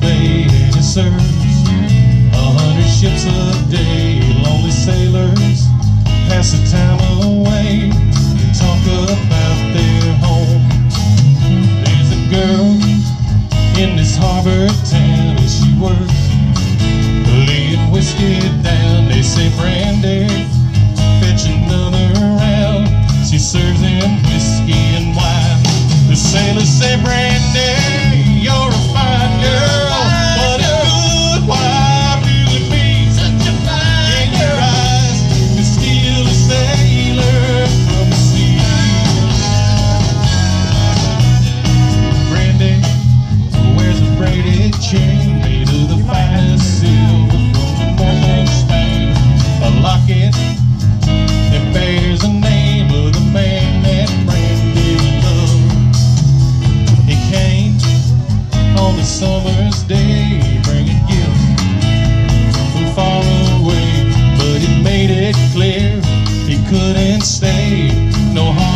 bay, and it serves 100 ships a day. Lonely sailors pass the time away and talk about their home. There's a girl in this harbor town, and she works laying whiskey down. They say, Brandy, fetch another round. She serves them whiskey and wine. The sailors say, Brandy, you're a fine girl, but a good wife you would be. Such a fine in your eyes, you're still a sailor from the sea. Brandy wears a braided chain made of the finest silver from the north of Spain. A locket that bears the name of the man that Brandy loved. He came on a summer's day, bringing gifts from far away, but he made it clear he couldn't stay. No harm